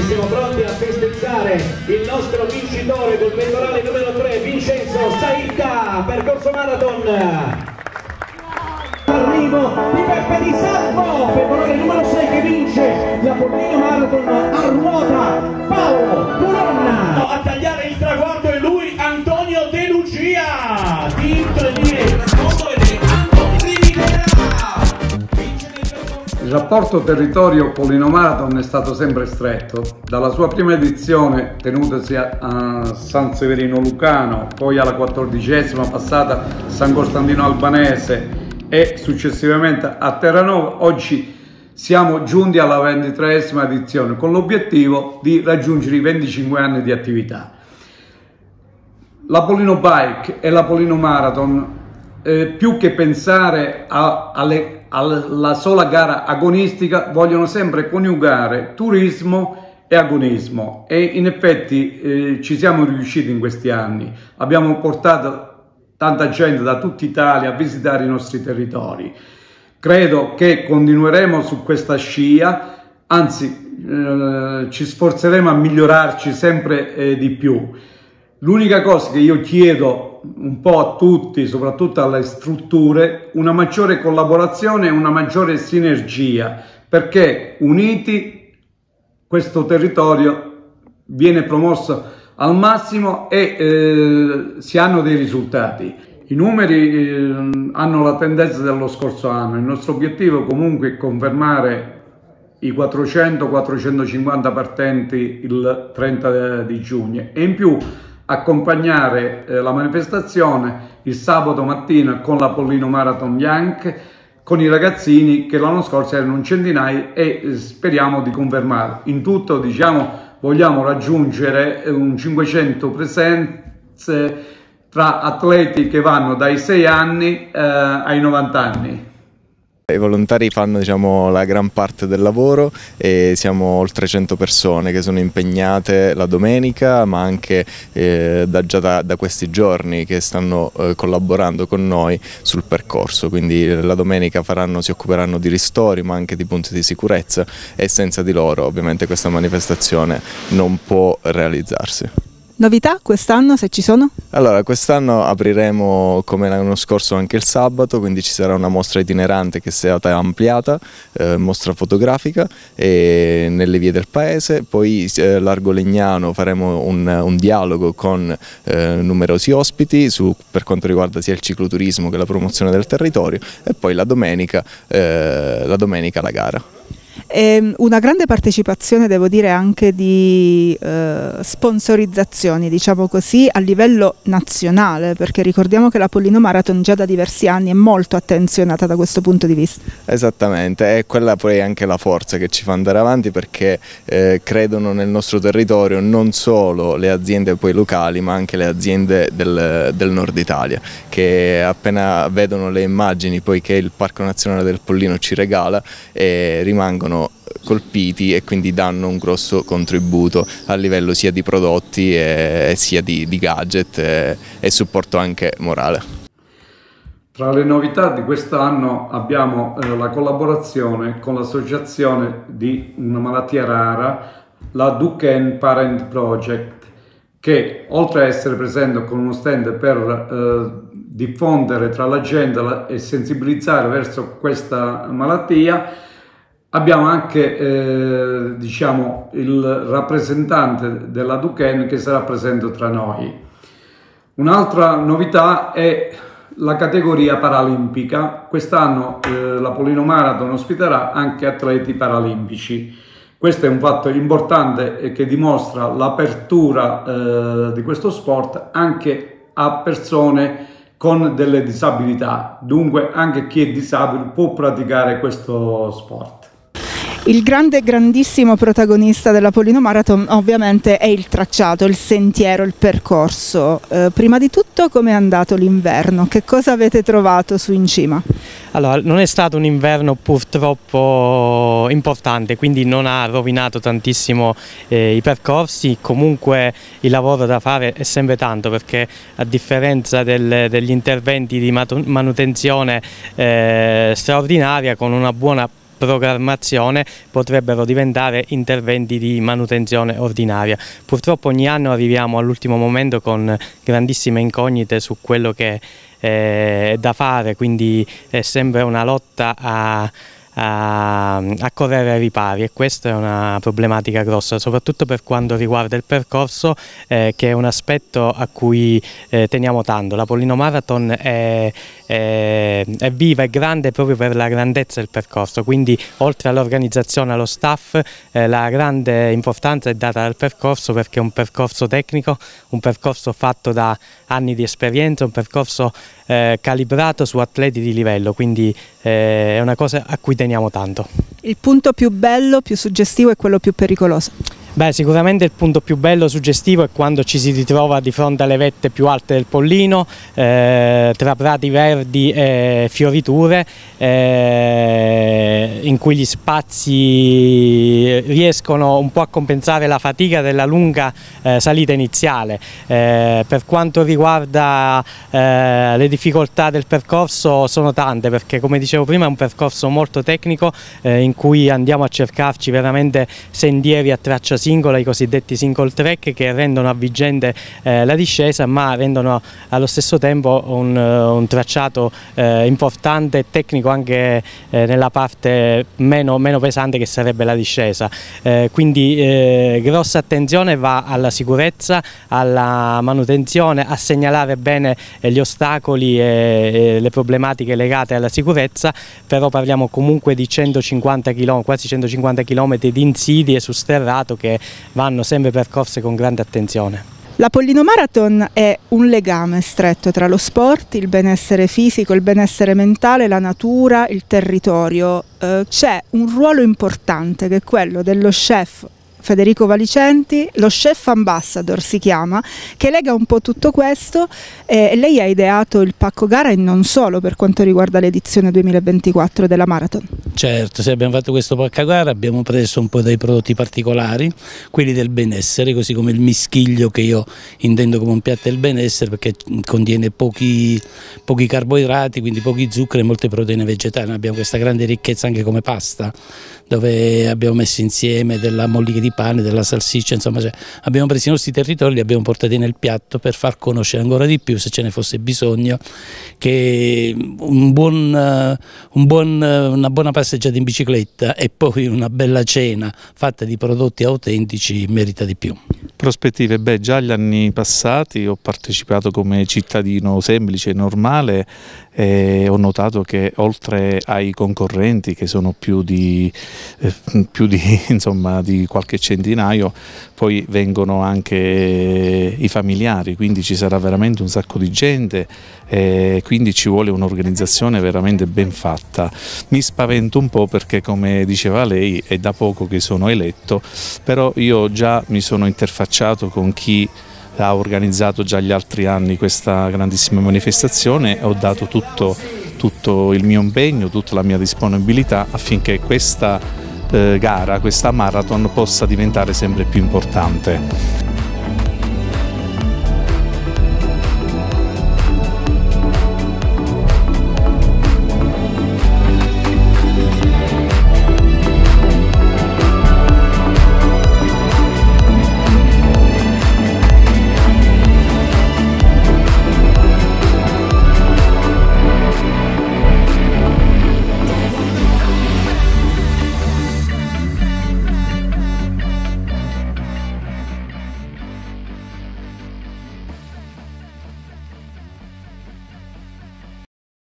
e siamo pronti a festeggiare il nostro vincitore col pettorale numero 3, Vincenzo Saicca, percorso marathon. Arrivo di Peppe Di Salvo, pettorale numero 6 che vince la Pollino Marathon a ruota, Paolo Colonna. A tagliare il traguardo è lui, Antonio De Lucia, Il rapporto territorio-Pollino Marathon è stato sempre stretto. Dalla sua prima edizione, tenutasi a San Severino Lucano, poi alla 14ª passata a San Costantino Albanese e successivamente a Terranova, oggi siamo giunti alla 23ª edizione con l'obiettivo di raggiungere i 25 anni di attività. La Pollino Bike e la Pollino Marathon, più che pensare alla sola gara agonistica, vogliono sempre coniugare turismo e agonismo e in effetti ci siamo riusciti in questi anni. Abbiamo portato tanta gente da tutta Italia a visitare i nostri territori. Credo che continueremo su questa scia, anzi ci sforzeremo a migliorarci sempre di più. L'unica cosa che io chiedo un po' a tutti, soprattutto alle strutture, una maggiore collaborazione e una maggiore sinergia, perché uniti questo territorio viene promosso al massimo e si hanno dei risultati. I numeri hanno la tendenza dello scorso anno. Il nostro obiettivo comunque è confermare i 400-450 partenti il 30 di giugno e in più accompagnare la manifestazione il sabato mattina con la Pollino Marathon Young, con i ragazzini che l'anno scorso erano un centinaio e speriamo di confermare. In tutto, diciamo, vogliamo raggiungere un 500 presenze tra atleti che vanno dai 6 anni ai 90 anni. I volontari fanno, diciamo, la gran parte del lavoro e siamo oltre 100 persone che sono impegnate la domenica, ma anche già da questi giorni che stanno collaborando con noi sul percorso. Quindi la domenica si occuperanno di ristori, ma anche di punti di sicurezza e senza di loro ovviamente questa manifestazione non può realizzarsi. Novità quest'anno, se ci sono? Allora, quest'anno apriremo come l'anno scorso anche il sabato, quindi ci sarà una mostra itinerante che è stata ampliata, mostra fotografica nelle vie del paese, poi largo Legnano faremo un dialogo con numerosi ospiti per quanto riguarda sia il cicloturismo che la promozione del territorio e poi la domenica la gara. Una grande partecipazione, devo dire, anche di sponsorizzazioni, diciamo così, a livello nazionale, perché ricordiamo che la Pollino Marathon già da diversi anni è molto attenzionata da questo punto di vista. Esattamente, e quella poi è anche la forza che ci fa andare avanti, perché credono nel nostro territorio non solo le aziende poi locali, ma anche le aziende del nord Italia, che appena vedono le immagini poi che il Parco Nazionale del Pollino ci regala rimangono colpiti e quindi danno un grosso contributo a livello sia di prodotti sia di gadget e supporto anche morale. Tra le novità di quest'anno abbiamo la collaborazione con l'associazione di una malattia rara, la Duchenne Parent Project, che oltre a essere presente con uno stand per diffondere tra la gente e sensibilizzare verso questa malattia, abbiamo anche diciamo, il rappresentante della Duchenne che sarà presente tra noi. Un'altra novità è la categoria paralimpica. Quest'anno la Pollino Marathon ospiterà anche atleti paralimpici. Questo è un fatto importante che dimostra l'apertura di questo sport anche a persone con delle disabilità. Dunque anche chi è disabile può praticare questo sport. Il grandissimo protagonista della Pollino Marathon ovviamente è il tracciato, il sentiero, il percorso. Prima di tutto, come è andato l'inverno? Che cosa avete trovato su in cima? Allora, non è stato un inverno purtroppo importante, quindi non ha rovinato tantissimo i percorsi. Comunque il lavoro da fare è sempre tanto, perché a differenza degli interventi di manutenzione straordinaria, con una buona programmazione potrebbero diventare interventi di manutenzione ordinaria. Purtroppo ogni anno arriviamo all'ultimo momento con grandissime incognite su quello che è da fare, quindi è sempre una lotta a correre ai ripari, e questa è una problematica grossa, soprattutto per quanto riguarda il percorso, che è un aspetto a cui teniamo tanto. La Pollino Marathon è viva e grande proprio per la grandezza del percorso, quindi oltre all'organizzazione, allo staff, la grande importanza è data al percorso, perché è un percorso tecnico, un percorso fatto da anni di esperienza, un percorso calibrato su atleti di livello, quindi è una cosa a cui teniamo tanto. Il punto più bello, più suggestivo, è quello più pericoloso? Beh, sicuramente il punto più bello, suggestivo, è quando ci si ritrova di fronte alle vette più alte del Pollino, tra prati verdi e fioriture, in cui gli spazi riescono un po' a compensare la fatica della lunga salita iniziale. Per quanto riguarda le difficoltà del percorso, sono tante, perché come dicevo prima è un percorso molto tecnico, in cui andiamo a cercarci veramente sentieri a traccia singola, i cosiddetti single track, che rendono avvincente la discesa, ma rendono allo stesso tempo un tracciato importante e tecnico anche nella parte meno pesante, che sarebbe la discesa. Quindi grossa attenzione va alla sicurezza, alla manutenzione, a segnalare bene gli ostacoli e le problematiche legate alla sicurezza, però parliamo comunque di 150 km, quasi 150 km di insidie su sterrato, che vanno sempre percorse con grande attenzione. La Pollino Marathon è un legame stretto tra lo sport, il benessere fisico, il benessere mentale, la natura, il territorio. C'è un ruolo importante, che è quello dello chef Federico Valicenti, lo chef ambassador si chiama, che lega un po' tutto questo, e lei ha ideato il pacco gara, e non solo, per quanto riguarda l'edizione 2024 della Marathon. Certo, se abbiamo fatto questo pacco gara abbiamo preso un po' dei prodotti particolari, quelli del benessere, così come il mischiglio, che io intendo come un piatto del benessere, perché contiene pochi carboidrati, quindi pochi zuccheri e molte proteine vegetali. Noi abbiamo questa grande ricchezza anche come pasta, dove abbiamo messo insieme della mollica di pane, della salsiccia, insomma, abbiamo preso i nostri territori, li abbiamo portati nel piatto per far conoscere ancora di più, se ce ne fosse bisogno, che una buona passeggiata in bicicletta e poi una bella cena fatta di prodotti autentici merita di più. Prospettive, beh, già gli anni passati ho partecipato come cittadino semplice e normale, e ho notato che oltre ai concorrenti, che sono più di insomma, di qualche centinaio, poi vengono anche i familiari, quindi ci sarà veramente un sacco di gente, quindi ci vuole un'organizzazione veramente ben fatta. Mi spavento un po' perché, come diceva lei, è da poco che sono eletto, però io già mi sono interfacciato con chi ha organizzato già gli altri anni questa grandissima manifestazione, ho dato tutto il mio impegno, tutta la mia disponibilità affinché questa gara, questa marathon, possa diventare sempre più importante.